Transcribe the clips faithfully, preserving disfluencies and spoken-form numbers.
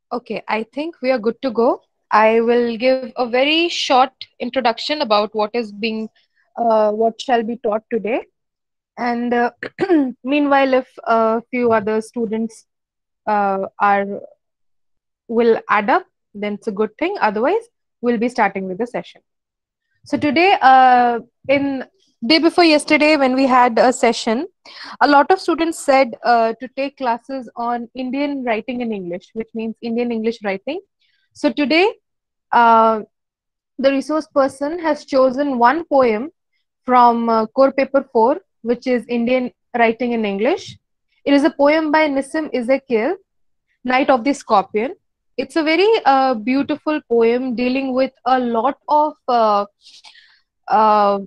Okay, I think we are good to go. I will give a very short introduction about what is being, uh, what shall be taught today. And uh, meanwhile, if a few other students uh, are will add up, then it's a good thing. Otherwise, we'll be starting with the session. So today, uh, in day before yesterday, when we had a session, a lot of students said uh, to take classes on Indian writing in English, which means Indian English writing. So today, uh, the resource person has chosen one poem from uh, core paper four, which is Indian writing in English. It is a poem by Nissim Ezekiel, Night of the Scorpion. It's a very uh, beautiful poem dealing with a lot of uh, uh,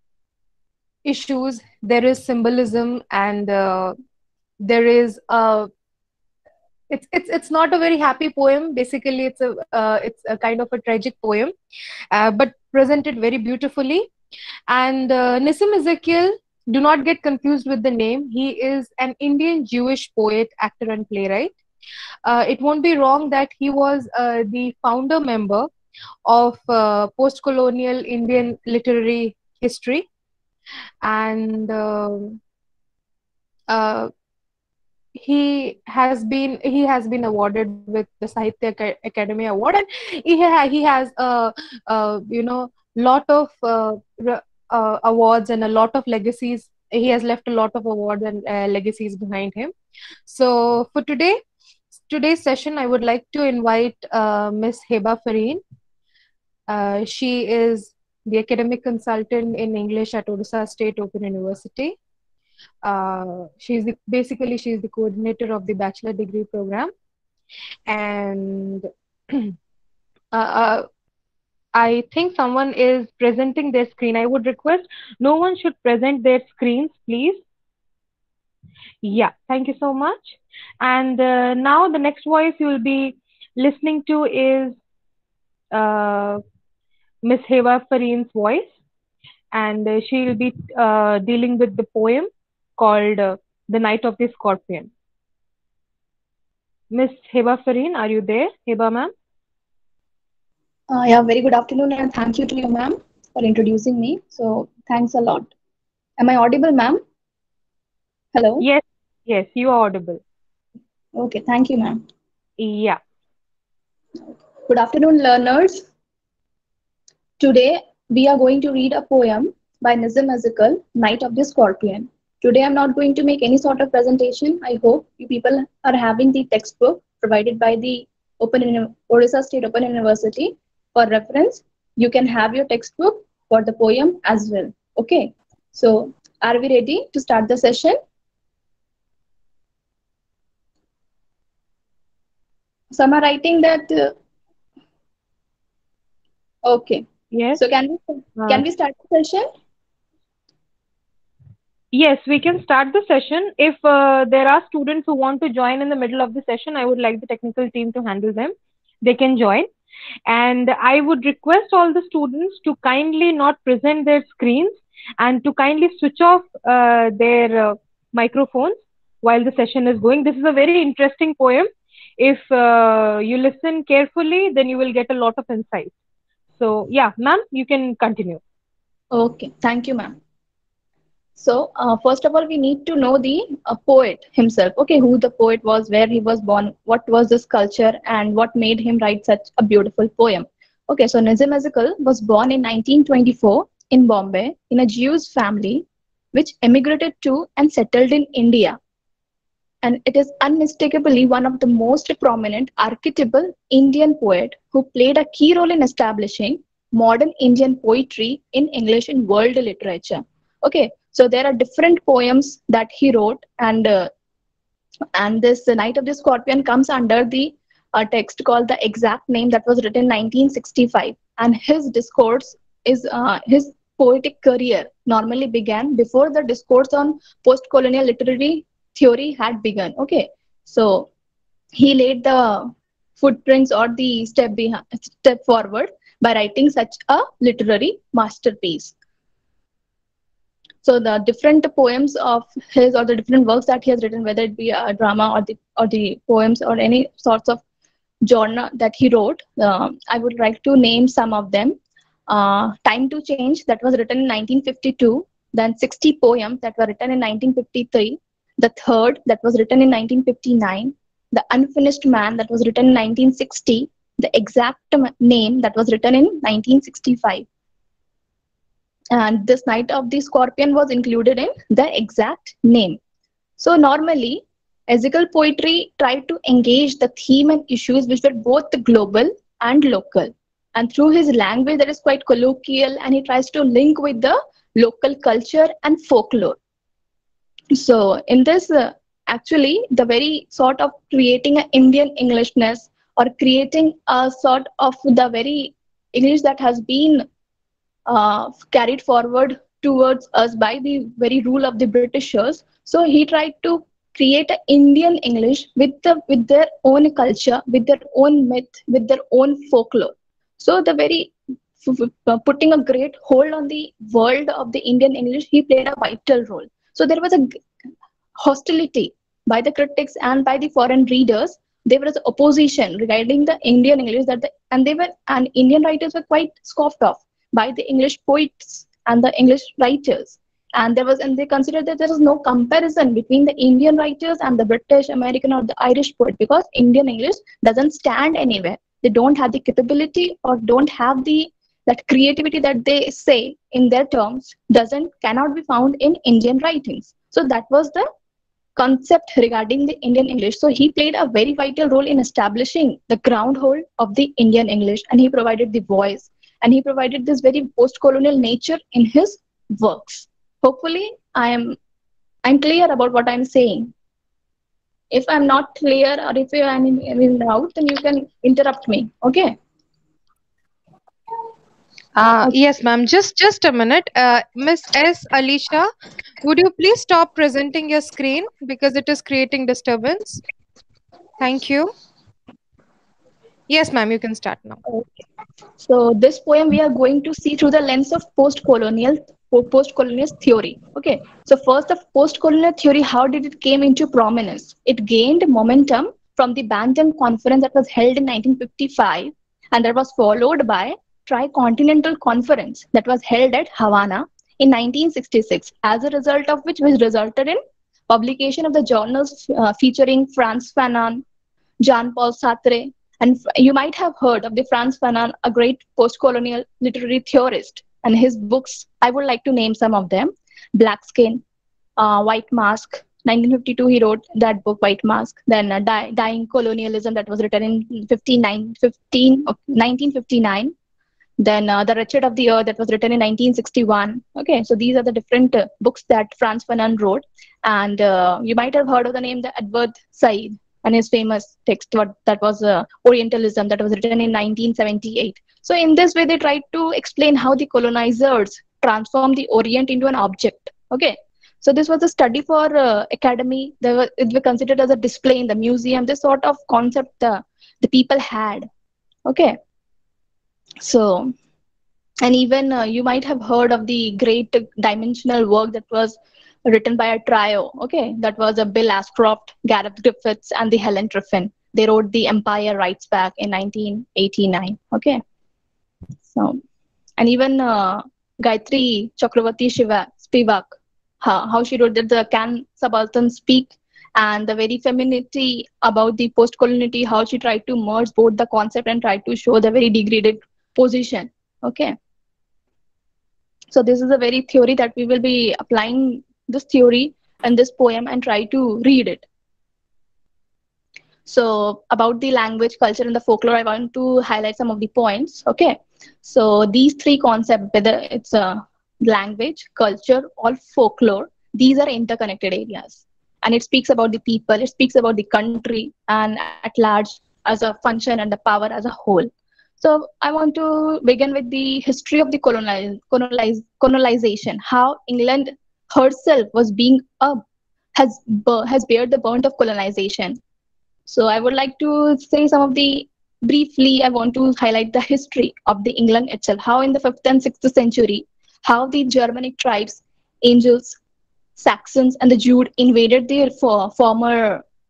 issues. There is symbolism, and uh, there is a it's it's it's not a very happy poem. Basically, it's a uh, it's a kind of a tragic poem, uh, but presented very beautifully. And uh, Nissim Ezekiel, do not get confused with the name. He is an Indian Jewish poet, actor, and playwright. Uh, it won't be wrong that he was uh, the founder member of uh, post-colonial Indian literary history, and um uh, he has been he has been awarded with the Sahitya Aca- Academy Award, and he ha- he has a, a you know lot of uh, r- uh, awards and a lot of legacies. He has left a lot of awards and uh, legacies behind him. So for today today's session, I would like to invite uh, Miss Heba Fareen. Uh, she is the academic consultant in English at Odisha State Open University. Uh, she's the, basically she's the coordinator of the bachelor degree program, and uh, uh, I think someone is presenting their screen. I would request no one should present their screens, please. Yeah, thank you so much. And uh, now the next voice you will be listening to is uh, Miss Heba Fareen's voice, and uh, she will be uh, dealing with the poem called uh, The Night of the Scorpion. Miss Heba Fareen, are you there? Heba ma'am? Uh, yeah, very good afternoon and thank you to you, ma'am, for introducing me. So, thanks a lot. Am I audible, ma'am? Hello. Yes, yes, you are audible. Okay, thank you, ma'am. Yeah. Good afternoon, learners. Today, we are going to read a poem by Nizam Azikal, Night of the Scorpion. Today, I'm not going to make any sort of presentation. I hope you people are having the textbook provided by the Open Uni- Odisha State Open University for reference. You can have your textbook for the poem as well. Okay. So, are we ready to start the session? So, am I writing that? Uh, okay. Yes. So, can we Uh, can we start the session? yes, we can start the session. If uh, there are students who want to join in the middle of the session, I would like the technical team to handle them. They can join. And I would request all the students to kindly not present their screens and to kindly switch off uh, their uh, microphones while the session is going. This is a very interesting poem. If uh, you listen carefully, then you will get a lot of insight. So, yeah, ma'am, you can continue. Okay. Thank you, ma'am. So, uh, first of all, we need to know the uh, poet himself. Okay, who the poet was, where he was born, what was his culture, and what made him write such a beautiful poem. Okay, so Nazim Azikal was born in nineteen twenty-four in Bombay in a Jewish family which emigrated to and settled in India. And it is unmistakably one of the most prominent archetypal Indian poet who played a key role in establishing modern Indian poetry in English and world literature. Okay, so there are different poems that he wrote, and uh, and this The Night of the Scorpion comes under the uh, text called The Exact Name that was written in nineteen sixty-five. And his discourse is uh, his poetic career normally began before the discourse on post-colonial literary theory had begun. Okay, so he laid the footprints or the step behind, step forward by writing such a literary masterpiece. So the different poems of his or the different works that he has written, whether it be a drama or the or the poems or any sorts of genre that he wrote. Um, I would like to name some of them. Uh, Time to Change, that was written in nineteen fifty-two. Then sixty Poems, that were written in nineteen fifty-three. The Third, that was written in nineteen fifty-nine. The Unfinished Man, that was written in nineteen sixty. The Exact Name, that was written in nineteen sixty-five. And This Night of the Scorpion was included in The Exact Name. So normally, Ezekiel poetry tried to engage the theme and issues which were both global and local. And through his language that is quite colloquial, and he tries to link with the local culture and folklore. So in this, uh, actually, the very sort of creating an Indian Englishness, or creating a sort of the very English that has been uh, carried forward towards us by the very rule of the Britishers. So he tried to create an Indian English with the with their own culture, with their own myth, with their own folklore. So the very putting a great hold on the world of the Indian English, he played a vital role. So there was a hostility by the critics and by the foreign readers. There was opposition regarding the Indian English, that the, and they were and Indian writers were quite scoffed off by the English poets and the English writers. And there was and they considered that there was no comparison between the Indian writers and the British, American, or the Irish poet, because Indian English doesn't stand anywhere. They don't have the capability, or don't have the that creativity that they say in their terms doesn't cannot be found in Indian writings. So that was the concept regarding the Indian English. So he played a very vital role in establishing the groundhold of the Indian English, and he provided the voice, and he provided this very post-colonial nature in his works. Hopefully, I am I'm clear about what I'm saying. If I'm not clear, or if I'm in, in doubt, then you can interrupt me. Okay. Uh, yes, ma'am. Just just a minute. Uh, Miss S. Alicia, would you please stop presenting your screen because it is creating disturbance? Thank you. Yes, ma'am. You can start now. Okay. So this poem we are going to see through the lens of post-colonial post-colonial theory. Okay. So first, of post-colonial theory, how did it came into prominence? It gained momentum from the Bantam Conference that was held in nineteen fifty-five, and that was followed by Tricontinental Conference that was held at Havana in nineteen sixty-six, as a result of which which resulted in publication of the journals uh, featuring Frantz Fanon, Jean-Paul Sartre, and you might have heard of the Frantz Fanon, a great post-colonial literary theorist, and his books. I would like to name some of them: Black Skin, uh, White Mask. nineteen fifty-two, he wrote that book, White Mask. Then uh, Die, Dying Colonialism, that was written in fifteen, fifteen, nineteen fifty-nine. Then uh, The Wretched of the Earth, that was written in nineteen sixty-one. Okay, so these are the different uh, books that Frantz Fanon wrote. And uh, you might have heard of the name the Edward Said and his famous text what, that was uh, Orientalism, that was written in nineteen seventy-eight. So in this way, they tried to explain how the colonizers transformed the Orient into an object. Okay, so this was a study for uh, academy. They were, it was considered as a display in the museum. This sort of concept uh, the people had. Okay. So, and even uh, you might have heard of the great dimensional work that was written by a trio. Okay, that was a Bill Ashcroft, Gareth Griffiths, and the Helen Triffin. They wrote The Empire Writes Back in nineteen eighty-nine. Okay, so, and even uh, Gayatri Chakravarti Shiva, Spivak, how, how she wrote that the Can Subaltern Speak, and the very femininity about the post-coloniality, how she tried to merge both the concept and tried to show the very degraded position. Okay, so this is a very theory that we will be applying this theory and this poem and try to read it. So about the language, culture, and the folklore, I want to highlight some of the points. Okay, so these three concepts, whether it's a language, culture, or folklore, these are interconnected areas, and it speaks about the people, it speaks about the country, and at large as a function and the power as a whole. So I want to begin with the history of the colonize, colonize, colonization, how England herself was being a has has bared the burnt of colonization. So I would like to say some of the briefly. I want to highlight the history of the England itself. How in the fifth and sixth century, how the Germanic tribes, Angles, Saxons, and the Jude invaded their for, former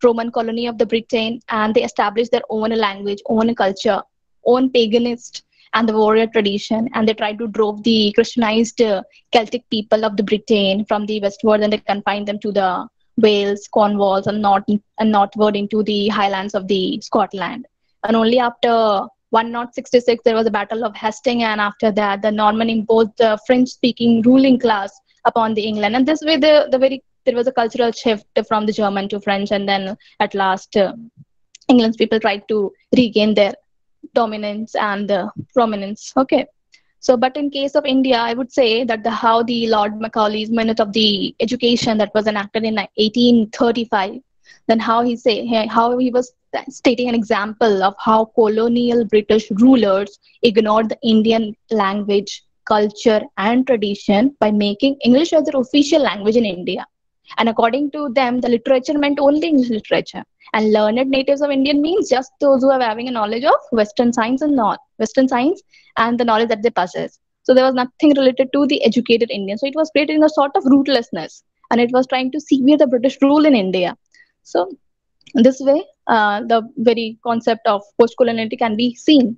Roman colony of the Britain, and they established their own language, own culture, own paganist and the warrior tradition, and they tried to drove the Christianized uh, Celtic people of the Britain from the westward, and they confined them to the Wales, Cornwalls, and north and northward into the highlands of the Scotland. And only after ten sixty-six there was a battle of Hastings, and after that the Norman imposed the French-speaking ruling class upon the England, and this way the the very there was a cultural shift from the German to French, and then at last uh, England's people tried to regain their dominance and uh, prominence. Okay. So, but in case of India, I would say that the how the Lord Macaulay's Minute of the Education that was enacted in eighteen thirty-five, then how he say how he was stating an example of how colonial British rulers ignored the Indian language, culture, and tradition by making English as their official language in India. And according to them, the literature meant only English literature. And learned natives of Indian means just those who are having a knowledge of Western science and not Western science and the knowledge that they possess. So there was nothing related to the educated Indian. So it was created in a sort of rootlessness, and it was trying to sever the British rule in India. So this way, uh, the very concept of post-coloniality can be seen.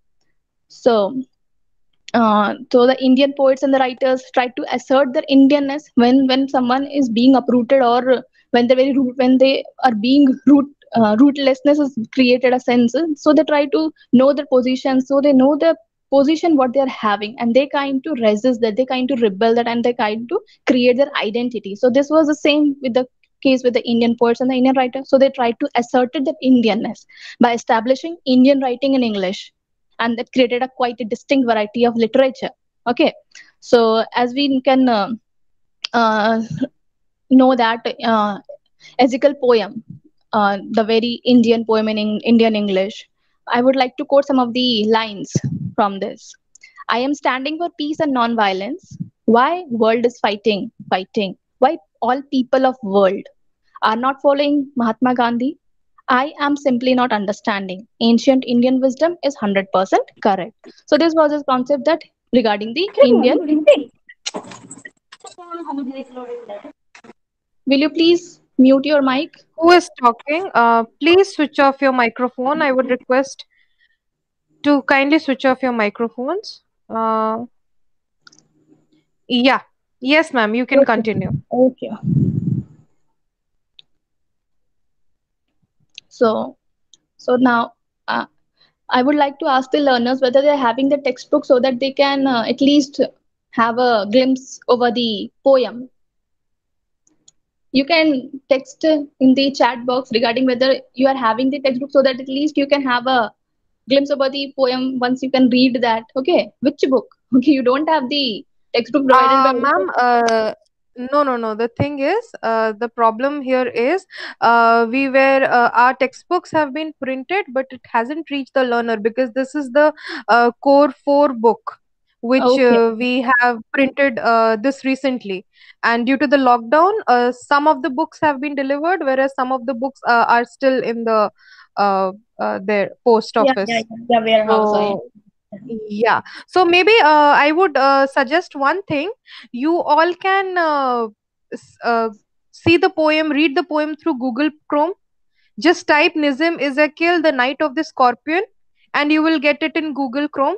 So uh, so the Indian poets and the writers try to assert their Indianness when when someone is being uprooted, or when they very root, when they are being root uh, rootlessness is created a sense. So they try to know their position, so they know the position what they are having, and they kind to resist that, they kind to rebel that, and they kind to create their identity. So this was the same with the case with the Indian poets and the Indian writers. So they tried to assert their Indianness by establishing Indian writing in English, and that created a quite a distinct variety of literature. Okay, so as we can uh, uh, know that uh, Ezekiel poem, uh, the very Indian poem in Eng- Indian English, I would like to quote some of the lines from this. I am standing for peace and non-violence. Why world is fighting, fighting? Why all people of world are not following Mahatma Gandhi? I am simply not understanding. Ancient Indian wisdom is one hundred percent correct. So this was his concept that regarding the Indian. Will you please mute your mic? Who is talking? Uh, please switch off your microphone. I would request to kindly switch off your microphones. Uh, yeah. Yes, ma'am. You can Okay. continue. Okay. So, so now uh, I would like to ask the learners whether they're having the textbook so that they can uh, at least have a glimpse over the poem. You can text in the chat box regarding whether you are having the textbook so that at least you can have a glimpse over the poem once you can read that. Okay, which book? Okay, you don't have the textbook provided by. Uh, ma'am, uh, no, no, no. The thing is, uh, the problem here is, uh, we were, uh, our textbooks have been printed, but it hasn't reached the learner because this is the uh, core four book which Okay. uh, we have printed uh, this recently. And due to the lockdown, uh, some of the books have been delivered, whereas some of the books uh, are still in the uh, uh, their post Yeah, yeah, office. yeah. The warehouse. I So yeah. So maybe uh, I would uh, suggest one thing. You all can uh, s- uh, see the poem, read the poem through Google Chrome. Just type Nizam Ezekiel, the Night of the Scorpion, and you will get it in Google Chrome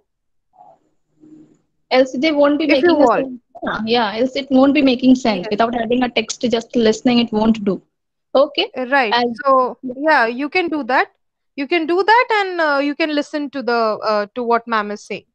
else they won't be if you making a want. sense. Yeah, yeah, else it won't be making sense. Yes. Without having a text, just listening, it won't do. Okay. Right. As So yeah, you can do that. You can do that, and uh, you can listen to the uh, to what ma'am is saying.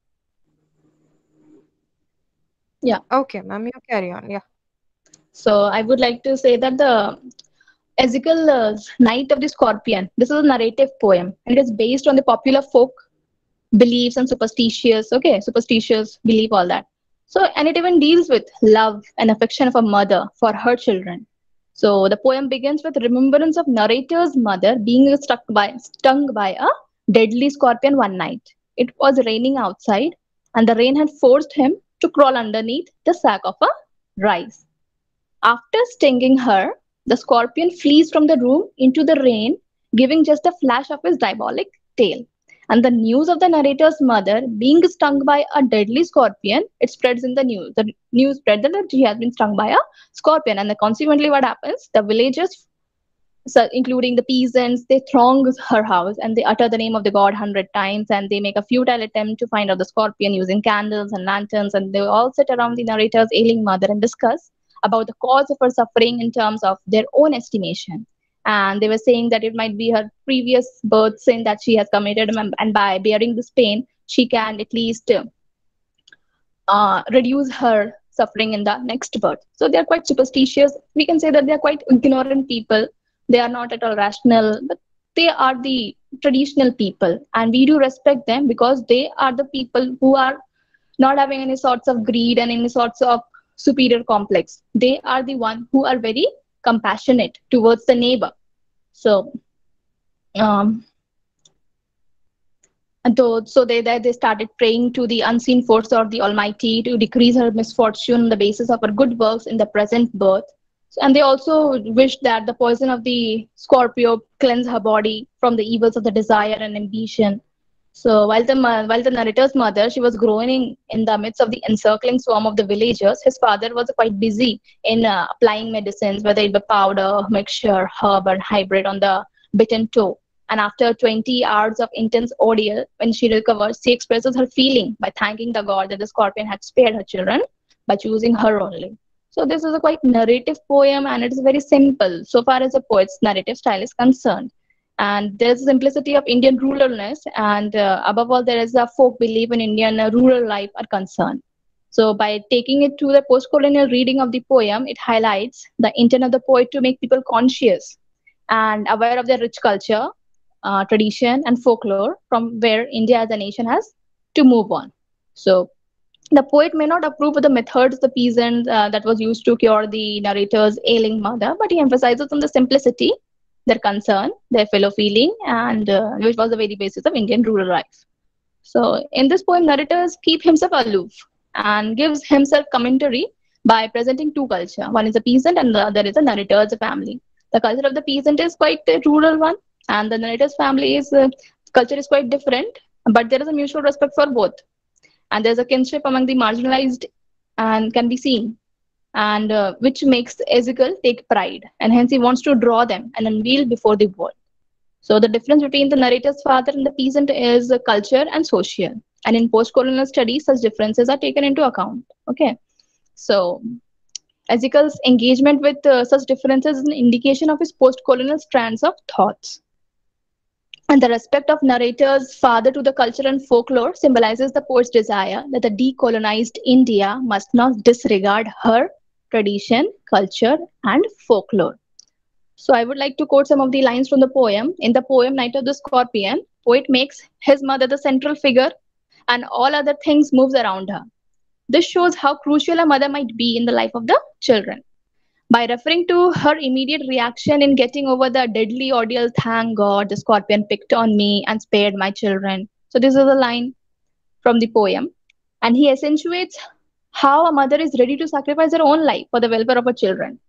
yeah. Okay, ma'am, you carry on. Yeah. So I would like to say that the Ezekiel uh, Night of the Scorpion. This is a narrative poem, and it is based on the popular folk beliefs and superstitious. Okay, superstitious belief, all that. So, and it even deals with love and affection of a mother for her children. So the poem begins with remembrance of narrator's mother being struck by stung by a deadly scorpion one night. It was raining outside, and the rain had forced him to crawl underneath the sack of a rice. After stinging her, the scorpion flees from the room into the rain, giving just a flash of his diabolic tail. And the news of the narrator's mother being stung by a deadly scorpion, it spreads in the news. The news spread that she has been stung by a scorpion, and then consequently, what happens? The villagers so including the peasants, they throng her house and they utter the name of the god hundred times, and they make a futile attempt to find out the scorpion using candles and lanterns, and they all sit around the narrator's ailing mother and discuss about the cause of her suffering in terms of their own estimation. And they were saying that it might be her previous birth sin that she has committed, and and by bearing this pain, she can at least uh, uh, reduce her suffering in the next birth. So they are quite superstitious. We can say that they are quite ignorant people. They are not at all rational, but they are the traditional people, and we do respect them because they are the people who are not having any sorts of greed and any sorts of superior complex. They are the one who are very compassionate towards the neighbor. So um, and though, so they, they they started praying to the unseen force or the Almighty to decrease her misfortune on the basis of her good works in the present birth. So, and they also wished that the poison of the Scorpio cleanse her body from the evils of the desire and ambition. So while the mo- while the narrator's mother, she was groaning in the midst of the encircling swarm of the villagers, his father was quite busy in uh, applying medicines, whether it be powder, mixture, herb, or hybrid on the bitten toe. And after twenty hours of intense ordeal, when she recovers, she expresses her feeling by thanking the god that the scorpion had spared her children by choosing her only. So this is a quite narrative poem, and it is very simple so far as a poet's narrative style is concerned. And there's a simplicity of Indian ruralness, and uh, above all, there is a folk belief in Indian uh, rural life are concerned. So by taking it to the post-colonial reading of the poem, it highlights the intent of the poet to make people conscious and aware of their rich culture, uh, tradition, and folklore from where India as a nation has to move on. So the poet may not approve of the methods the peasant uh, that was used to cure the narrator's ailing mother, but he emphasizes on the simplicity, their concern, their fellow feeling, and uh, which was the very basis of Indian rural life. So in this poem, narrators keep himself aloof and gives himself commentary by presenting two culture. One is a peasant and the other is a narrator's family. The culture of the peasant is quite a rural one, and the narrator's family is uh, culture is quite different, but there is a mutual respect for both, and there's a kinship among the marginalized and can be seen, and uh, which makes Ezekiel take pride, and hence he wants to draw them and unveil before the world. So the difference between the narrator's father and the peasant is uh, culture and social. And in post-colonial studies, such differences are taken into account. Okay, so Ezekiel's engagement with uh, such differences is an indication of his post-colonial strands of thoughts. And the respect of narrator's father to the culture and folklore symbolizes the poet's desire that the decolonized India must not disregard her tradition, culture, and folklore. So I would like to quote some of the lines from the poem. In the poem Night of the Scorpion, poet makes his mother the central figure and all other things moves around her. This shows how crucial a mother might be in the life of the children. By referring to her immediate reaction in getting over the deadly ordeal, thank God the scorpion picked on me and spared my children. So this is a line from the poem. And he accentuates how a mother is ready to sacrifice her own life for the welfare of her children.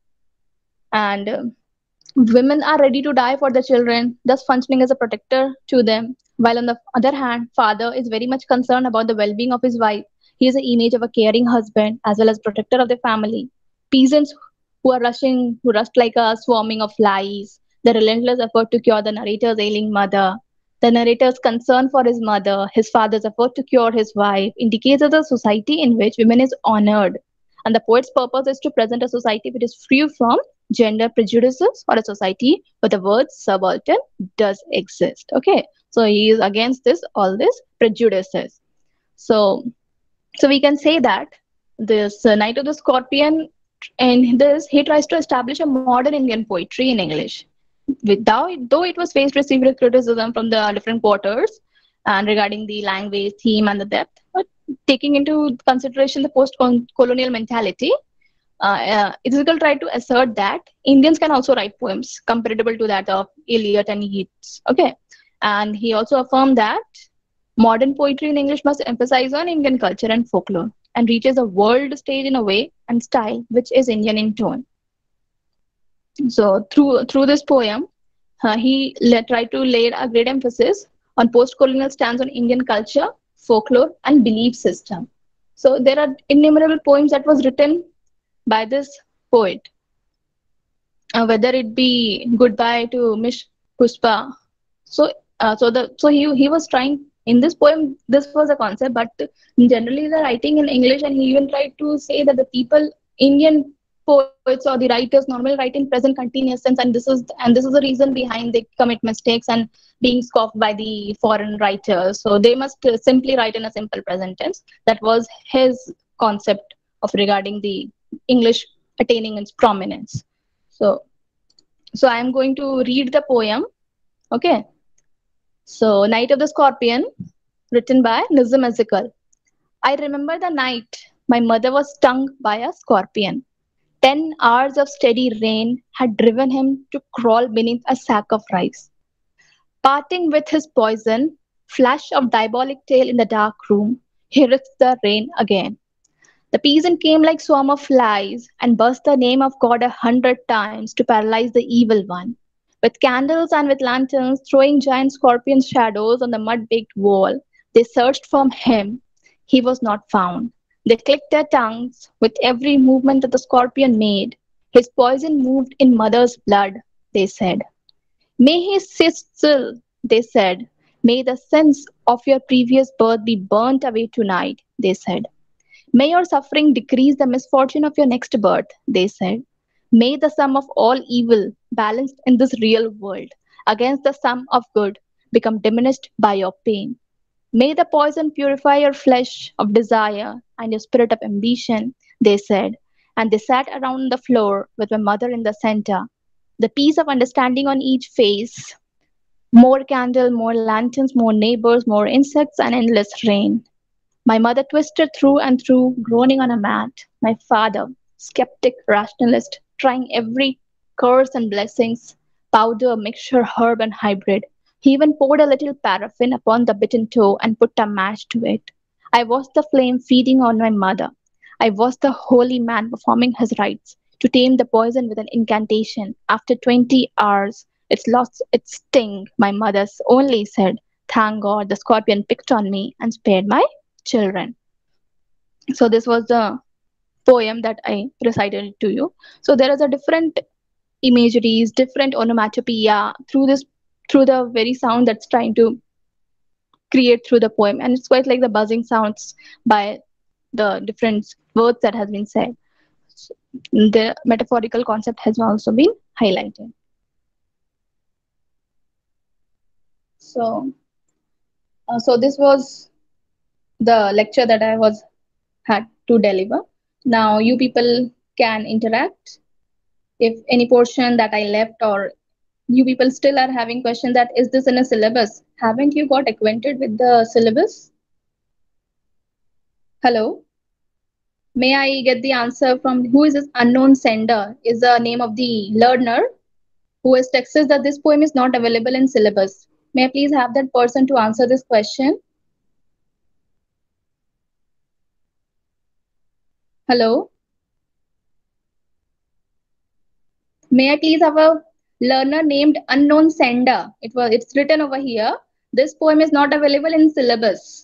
And uh, women are ready to die for their children, thus functioning as a protector to them. While on the other hand, father is very much concerned about the well-being of his wife. He is an image of a caring husband as well as protector of the family. Peasants who are rushing, who rushed like a swarming of flies. The relentless effort to cure the narrator's ailing mother. The narrator's concern for his mother, his father's effort to cure his wife, indicates a society in which women is honored. And the poet's purpose is to present a society which is free from gender prejudices, or a society where the word subaltern does exist. Okay, so he is against this, all this prejudices. So, so we can say that this uh, Night of the Scorpion, in this, he tries to establish a modern Indian poetry in English. Without, though it was faced with severe criticism from the different quarters and regarding the language, theme, and the depth, but taking into consideration the post-colonial mentality, uh, uh, Ezekiel tried to assert that Indians can also write poems comparable to that of Eliot and Yeats. Okay, and he also affirmed that modern poetry in English must emphasize on Indian culture and folklore and reaches a world stage in a way and style which is Indian in tone. So through through this poem, uh, he let, tried to lay a great emphasis on post-colonial stance on Indian culture, folklore, and belief system. So there are innumerable poems that was written by this poet. uh, whether it be goodbye to Miss Pushpa. So, uh, so the so he he was trying in this poem. This was a concept, but generally the writing in English, and he even tried to say that the people, Indian poets or the writers, normally write in present continuous tense, and this is and this is the reason behind they commit mistakes and being scoffed by the foreign writers. So they must uh, simply write in a simple present tense. That was his concept of regarding the English attaining its prominence. So so I am going to read the poem. Okay. So Night of the Scorpion, written by Nizam Ezekiel. I remember the night my mother was stung by a scorpion. Ten hours of steady rain had driven him to crawl beneath a sack of rice. Parting with his poison, flash of diabolic tail in the dark room, he risked the rain again. The peasant came like swarm of flies and buzzed the name of God a hundred times to paralyze the evil one. With candles and with lanterns, throwing giant scorpion shadows on the mud-baked wall, they searched for him. He was not found. They clicked their tongues with every movement that the scorpion made. His poison moved in mother's blood, they said. May he sit still, they said. May the sins of your previous birth be burnt away tonight, they said. May your suffering decrease the misfortune of your next birth, they said. May the sum of all evil, balanced in this real world, against the sum of good, become diminished by your pain. May the poison purify your flesh of desire and your spirit of ambition, they said. And they sat around the floor with my mother in the center, the piece of understanding on each face. More candle, more lanterns, more neighbors, more insects, and endless rain. My mother twisted through and through, groaning on a mat. My father, skeptic rationalist, trying every curse and blessings, powder, mixture, herb, and hybrid. He even poured a little paraffin upon the bitten toe and put a match to it. I watched the flame feeding on my mother. I watched the holy man performing his rites to tame the poison with an incantation. After twenty hours, it's lost its sting, my mother only said. Thank God the scorpion picked on me and spared my children. So this was the poem that I recited to you. So there is a different imageries, different onomatopoeia through this, through the very sound that's trying to create through the poem, and it's quite like the buzzing sounds by the different words that has been said. So the metaphorical concept has also been highlighted. So, uh, so this was the lecture that I was had to deliver. Now you people can interact. If any portion that I left or you people still are having question that is this in a syllabus? Haven't you got acquainted with the syllabus? Hello? May I get the answer from who is this unknown sender? Is the name of the learner who has texted that this poem is not available in syllabus. May I please have that person to answer this question? Hello? May I please have a learner named unknown sender? It was it's written over here. This poem is not available in syllabus.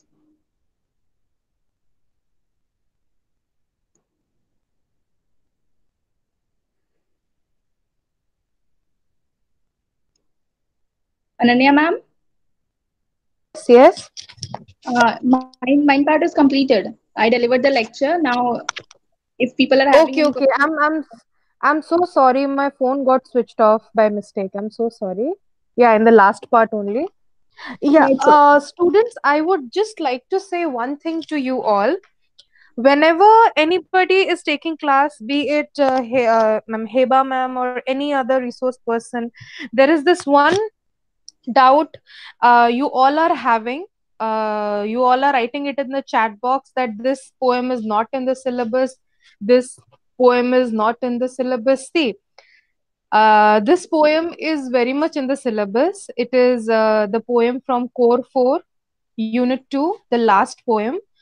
Ananya ma'am? Yes, yes. Uh, mine, mine part is completed. I delivered the lecture. Now, if people are having Okay, any okay. questions, I'm I'm I'm so sorry. My phone got switched off by mistake. I'm so sorry. Yeah, in the last part only. Yeah, yeah, it's okay. uh, students, I would just like to say one thing to you all. Whenever anybody is taking class, be it uh, He- uh, ma'am Heba ma'am or any other resource person, there is this one doubt uh, you all are having. Uh, you all are writing it in the chat box that this poem is not in the syllabus. This poem is not in the syllabus. See, uh, this poem is very much in the syllabus. It is uh, the poem from Core four, Unit two, the last poem.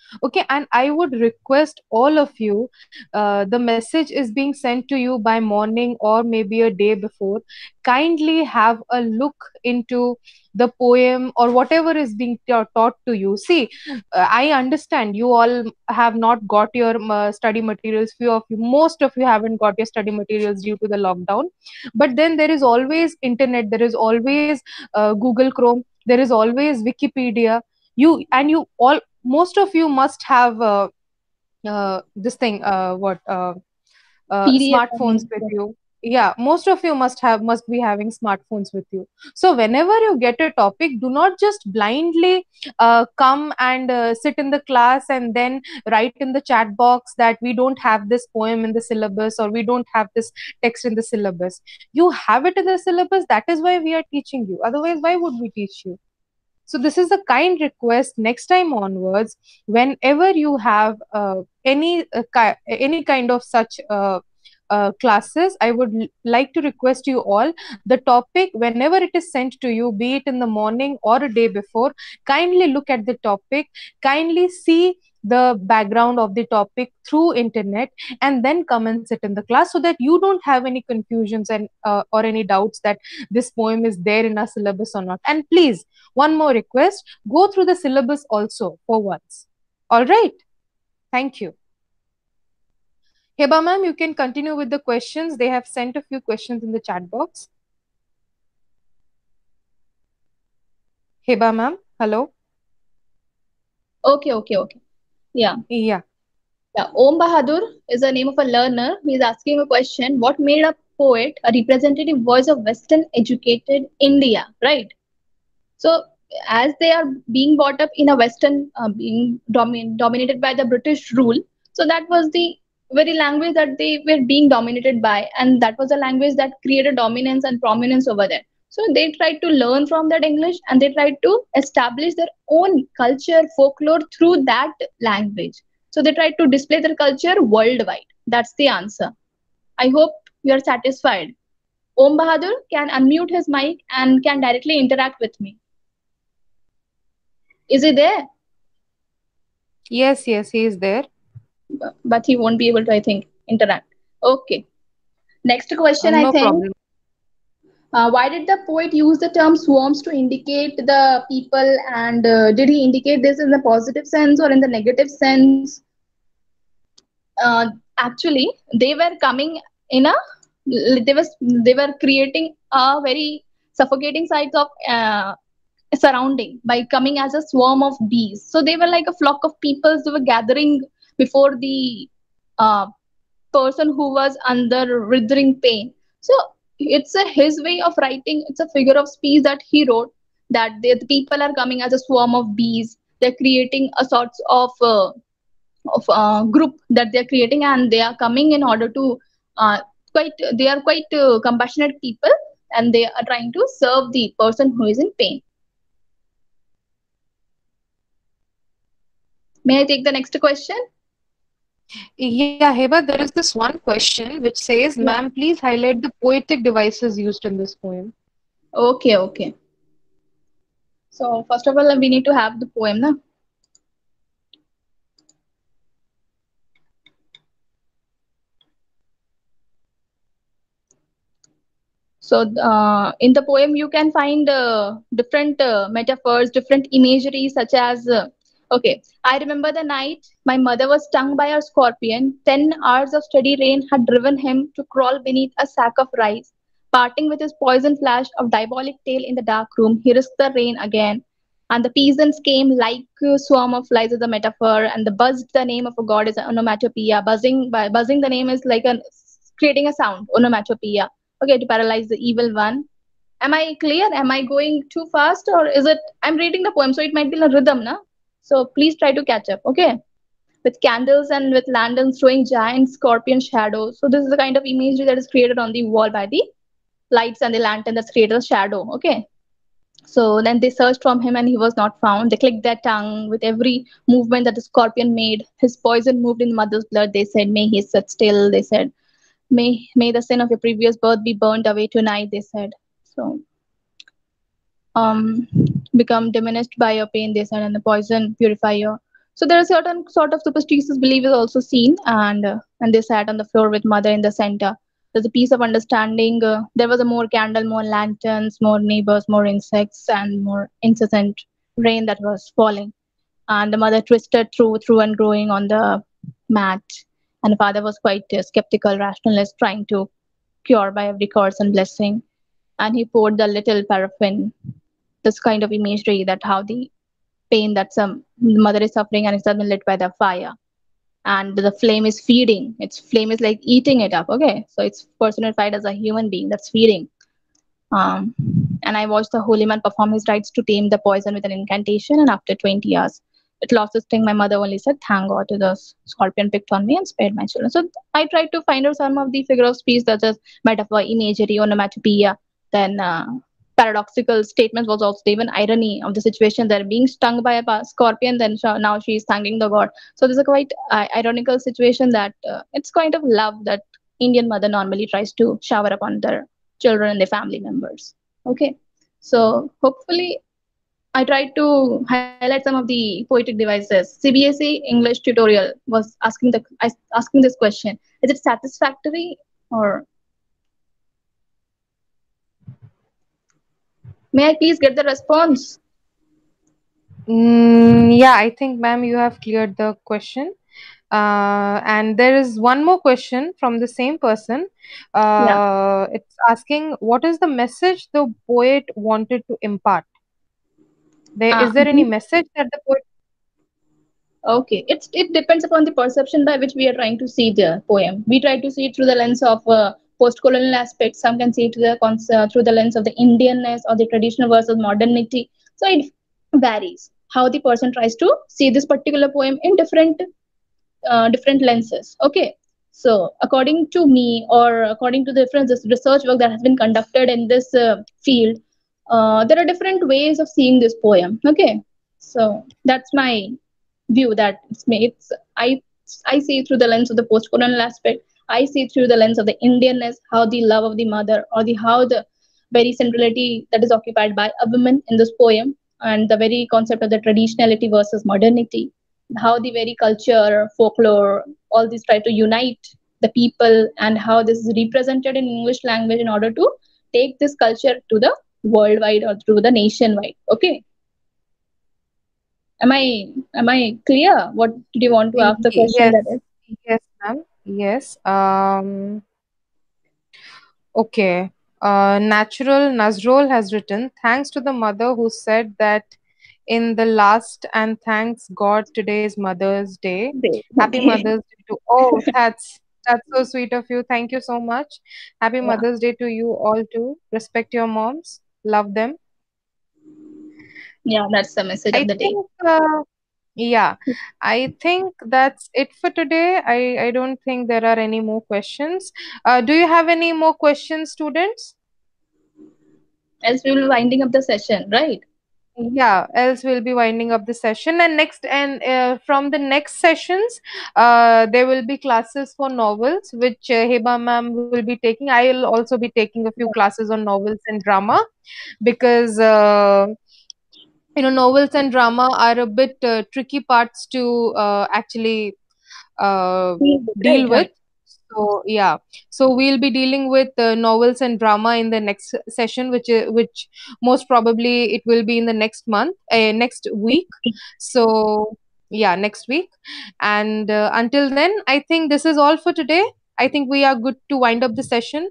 Okay, and I would request all of you, uh, the message is being sent to you by morning or maybe a day before. Kindly have a look into the poem or whatever is being ta- taught to you. See, uh, I understand you all have not got your uh, study materials. Few of you, most of you haven't got your study materials due to the lockdown. But then there is always internet, there is always uh, Google Chrome, there is always Wikipedia. You and you all, most of you must have uh, uh, this thing, uh, what uh, uh, P D F smartphones and with you. Yeah, most of you must have must be having smartphones with you. So whenever you get a topic, do not just blindly uh, come and uh, sit in the class and then write in the chat box that we don't have this poem in the syllabus or we don't have this text in the syllabus. You have it in the syllabus, that is why we are teaching you, otherwise why would we teach you? So this is a kind request. Next time onwards, whenever you have uh, any uh, ki- any kind of such uh, uh, classes, I would l- like to request you all, the topic, whenever it is sent to you, be it in the morning or a day before, kindly look at the topic, kindly see the background of the topic through internet, and then come and sit in the class so that you don't have any confusions and uh, or any doubts that this poem is there in our syllabus or not. And please, one more request, go through the syllabus also for once. All right. Thank you. Heba ma'am, you can continue with the questions. They have sent a few questions in the chat box. Heba ma'am, hello. okay, okay, okay. Yeah. Yeah. Yeah, Om Bahadur is the name of a learner who is asking a question. What made a poet a representative voice of Western educated India, right? So, as they are being brought up in a Western, uh, being domin- dominated by the British rule, so that was the very language that they were being dominated by, and that was a language that created dominance and prominence over there. So they tried to learn from that English and they tried to establish their own culture, folklore through that language. So they tried to display their culture worldwide. That's the answer. I hope you are satisfied. Om Bahadur can unmute his mic and can directly interact with me. Is he there? Yes, yes, he is there. But he won't be able to, I think, interact. Okay. Next Uh, question, I no think. problem. Uh, why did the poet use the term swarms to indicate the people, and uh, did he indicate this in the positive sense or in the negative sense? Uh, Actually, they were coming in a they was they were creating a very suffocating sight of uh, surrounding by coming as a swarm of bees. So they were like a flock of people who were gathering before the uh, person who was under withering pain. So it's a, his way of writing. It's a figure of speech that he wrote, that the, the people are coming as a swarm of bees. They're creating a sorts of uh, of uh, group that they're creating, and they are coming in order to uh, quite they are quite uh, compassionate people, and they are trying to serve the person who is in pain. May I take the next question? Yeah, Heba, there is this one question which says, Yeah. ma'am, please highlight the poetic devices used in this poem. Okay, okay. So first of all, we need to have the poem, na? So uh, in the poem, you can find uh, different uh, metaphors, different imagery, such as, uh, okay, I remember the night my mother was stung by a scorpion. Ten hours of steady rain had driven him to crawl beneath a sack of rice. Parting with his poison flash of diabolic tail in the dark room, he risked the rain again. And the peasants came like a swarm of flies as a metaphor, and the buzzed the name of a god is an onomatopoeia. Buzzing by buzzing the name is like a creating a sound, onomatopoeia. Okay, to paralyze the evil one. Am I clear? Am I going too fast, or is it? I'm reading the poem, so it might be a rhythm, na? So please try to catch up. Okay, with candles and with lanterns showing giant scorpion shadows. So this is the kind of imagery that is created on the wall by the lights and the lantern that's created a shadow. Okay. So then they searched from him and he was not found. They clicked their tongue with every movement that the scorpion made. His poison moved in mother's blood. They said, may he sit still. They said, may may the sin of your previous birth be burned away tonight. They said. So um become diminished by your pain. They said, and the poison purify your So there are certain sort of superstitious belief is also seen, and uh, and they sat on the floor with mother in the center. There's a piece of understanding. Uh, there was a more candle, more lanterns, more neighbors, more insects, and more incessant rain that was falling. And the mother twisted through, through and growing on the mat. And the father was quite uh, skeptical, rationalist, trying to cure by every curse and blessing. And he poured the little paraffin, this kind of imagery that how the pain that some mother is suffering and it's been lit by the fire, and the flame is feeding, its flame is like eating it up. Okay, so it's personified as a human being that's feeding. um, and I watched the holy man perform his rites to tame the poison with an incantation, and after twenty hours it lost its sting. My mother only said thank god to the scorpion picked on me and spared my children. So I tried to find out some of the figure of speech such as metaphor, imagery, onomatopoeia, then uh, paradoxical statements was also even irony of the situation. They're being stung by a pa- scorpion, then sh- now she's thanking the god. So there's a quite uh, ironical situation that uh, it's kind of love that Indian mother normally tries to shower upon their children and their family members. Okay, so hopefully I tried to highlight some of the poetic devices. C B S E English tutorial was asking the asking this question: is it satisfactory, or may I please get the response? Mm, yeah, I think, ma'am, you have cleared the question. Uh, and there is one more question from the same person. Yeah. Uh, it's asking, what is the message the poet wanted to impart? There, Uh, is there any message that the poet? Okay, it's it depends upon the perception by which we are trying to see the poem. We try to see it through the lens of uh, post-colonial aspects. Some can see it through the cons- uh, through the lens of the Indianness or the traditional versus modernity. So it varies how the person tries to see this particular poem in different uh, different lenses. Okay, so according to me, or according to the different res- research work that has been conducted in this uh, field, uh, there are different ways of seeing this poem. Okay, so that's my view that it's made. It's, I I see through the lens of the post-colonial aspect. I see through the lens of the Indianness, how the love of the mother, or the how the very centrality that is occupied by a woman in this poem, and the very concept of the traditionality versus modernity, how the very culture, folklore, all these try to unite the people, and how this is represented in English language in order to take this culture to the worldwide or through the nationwide. Okay, am I am I clear? What did you want to ask the question? Yes, That is yes, ma'am. Yes. Um, okay. Uh, Natural Nazrol has written, thanks to the mother who said that in the last, and thanks God today is Mother's Day. great. Happy Okay. Mother's Day to oh, that's that's so sweet of you. Thank you so much. Happy Yeah. Mother's Day to you all too. Respect your moms. Love them. Yeah, that's the message I of the day. think uh, yeah, I think that's it for today. I I don't think there are any more questions. Uh, do you have any more questions, students? Else we will be winding up the session, right? Yeah, else we'll be winding up the session. And next, and uh, from the next sessions, uh, there will be classes for novels, which uh, Heba ma'am will be taking. I'll also be taking a few classes on novels and drama because uh, you know novels and drama are a bit uh, tricky parts to uh, actually uh, Right, deal with. right. So yeah, so we'll be dealing with uh, novels and drama in the next session, which uh, which most probably it will be in the next month, uh, next week. So yeah, next week. And uh, until then, I think this is all for today. I think we are good to wind up the session.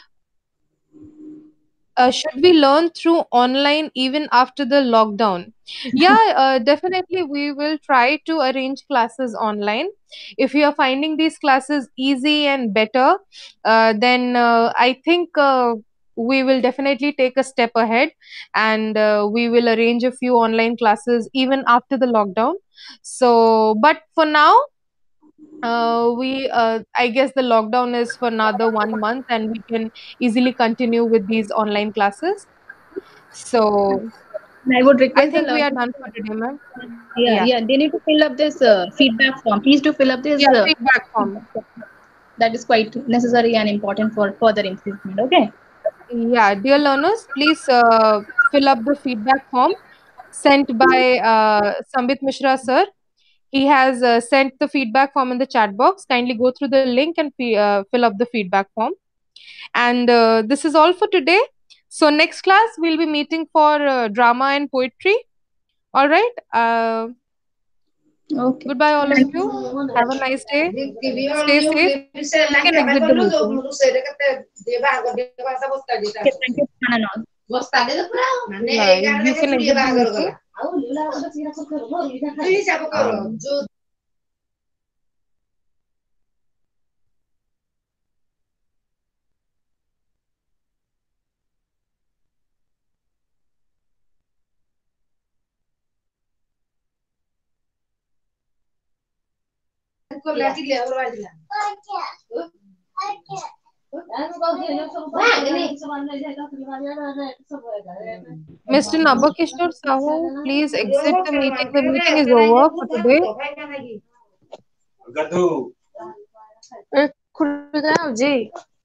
Uh, should we learn through online even after the lockdown? Yeah, uh, definitely we will try to arrange classes online. If you are finding these classes easy and better, uh, then uh, I think uh, we will definitely take a step ahead, and uh, we will arrange a few online classes even after the lockdown. So, but for now, uh, we uh, I guess the lockdown is for another one month, and we can easily continue with these online classes. So And I would I request the think we are learners done to, for today, ma'am. yeah, Yeah. yeah, they need to fill up this uh, feedback form. Please do fill up this Yeah, uh, feedback form. feedback form. That is quite necessary and important for further improvement. Okay. Yeah, dear learners, please uh, fill up the feedback form sent by uh, Sambit Mishra sir. He has uh, sent the feedback form in the chat box. Kindly go through the link and fe- uh, fill up the feedback form. And uh, this is all for today. So next class we'll be meeting for uh, drama and poetry. All right. Uh, Okay. goodbye, all of Thank you. you. Have a nice day. Stay safe. You can exit the meeting. Okay, thank you, and all. Yeah, you can exit the meeting. Um, Mister Nabakishore Sahu, please exit the meeting. The meeting is over for today. ए, खुल गया जी